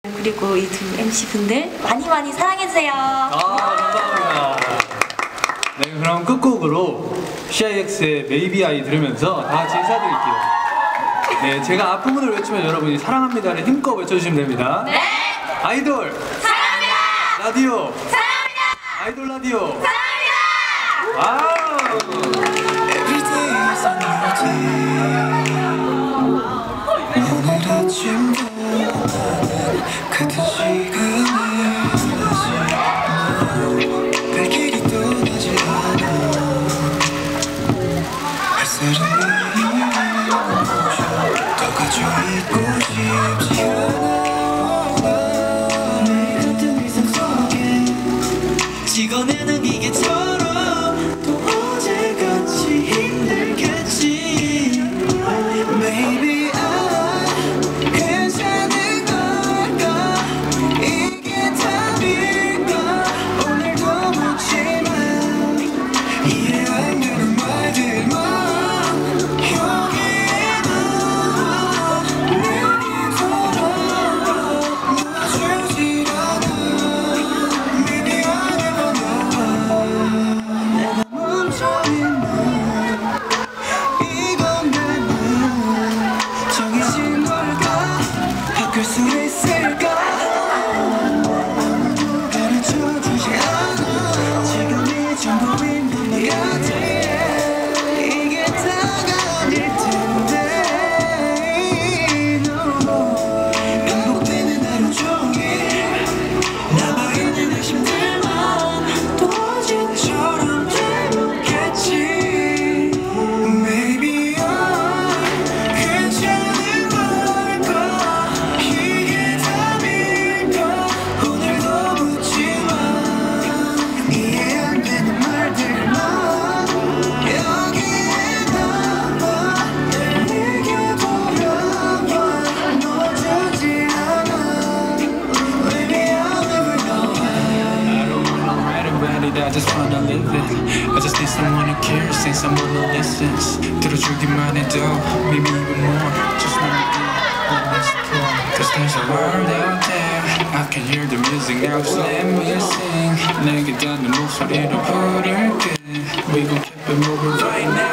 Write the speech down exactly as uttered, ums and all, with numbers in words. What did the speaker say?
그리고 이 두 엠씨분들 많이 많이 사랑해주세요. 아, 감사합니다. 네, 그럼 끝곡으로 씨아이엑스의 Maybe I 들으면서 다 같이 인사드릴게요. 네, 제가 앞부분을 외치면 여러분이 사랑합니다를 힘껏 외쳐주시면 됩니다. 네! 아이돌! 사랑합니다! 라디오! 사랑합니다! 아이돌 라디오! 사랑합니다! 와우! 오늘 아침도 같은 시간에 발길이 떠나지 않아 햇살은 더 가져있고 싶지 않아 매일 같은 일상 속에 찍어내는 기계처럼 또 어제같이 힘들겠지 Maybe I just wanna live it. I just need someone who cares and someone who listens. 들어주기만 해도 maybe even more. Just wanna be one less poor. Cause there's a world out there. I can hear the music now, just let me sing. 내게 닿는 목소리로 부를게. We gon' keep it moving right now.